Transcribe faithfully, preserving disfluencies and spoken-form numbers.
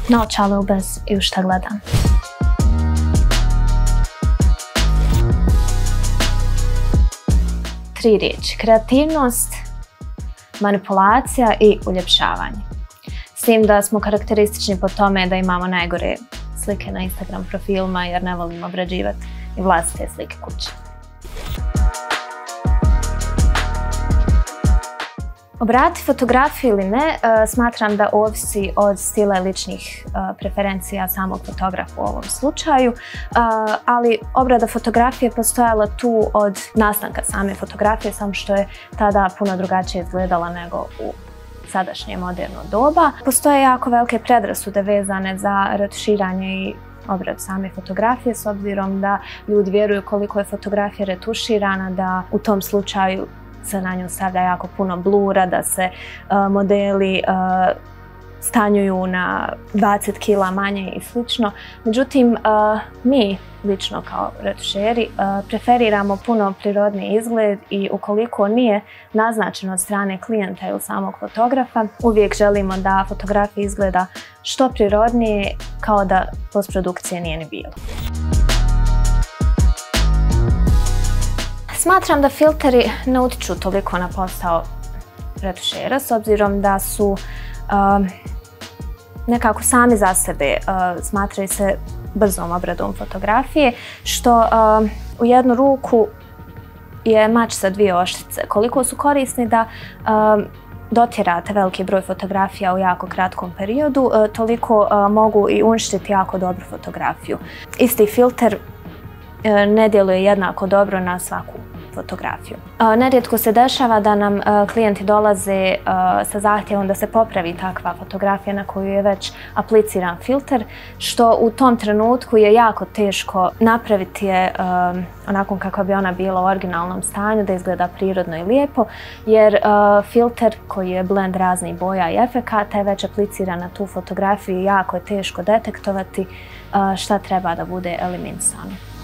naočale ili bez i u šta gledam. Tri riječi: kreativnost, manipulacija i uljepšavanje. S tim da smo karakteristični po tome da imamo najgore slike na Instagram profilima jer ne volimo obrađivati i vlastite slike kuće. Obrati fotografiju ili ne, smatram da ovisi od stila i ličnih preferencija samog fotografa u ovom slučaju, ali obrada fotografije postojala tu od nastanka same fotografije, samo što je tada puno drugačije izgledala nego u sadašnje moderno doba. Postoje jako velike predrasude vezane za retuširanje i obradu same fotografije, s obzirom da ljudi vjeruju koliko je fotografija retuširana, da u tom slučaju se na nju stavlja jako puno blura, da se uh, modeli uh, stanjuju na dvadeset kila manje i slično. Međutim, uh, mi lično kao retušeri uh, preferiramo puno prirodni izgled i ukoliko nije naznačeno od strane klijenta ili samog fotografa, uvijek želimo da fotografija izgleda što prirodnije, kao da postprodukcije nije ni bilo. Smatram da filteri ne utiču toliko na posao retušera, s obzirom da su um, nekako sami za sebe uh, smatraju se brzom obradom fotografije, što um, u jednu ruku je mač sa dvije oštrice. Koliko su korisni da um, dotjerate veliki broj fotografija u jako kratkom periodu, uh, toliko uh, mogu i uništiti jako dobru fotografiju. Isti filter ne djeluje jednako dobro na svaku fotografiju. Nerijetko se dešava da nam klijenti dolaze sa zahtjevom da se popravi takva fotografija na koju je već apliciran filter, što u tom trenutku je jako teško napraviti je onako kako bi ona bila u originalnom stanju, da izgleda prirodno i lijepo, jer filter koji je blend raznih boja i efekata je već apliciran na tu fotografiju i jako je teško detektovati šta treba da bude eliminisano.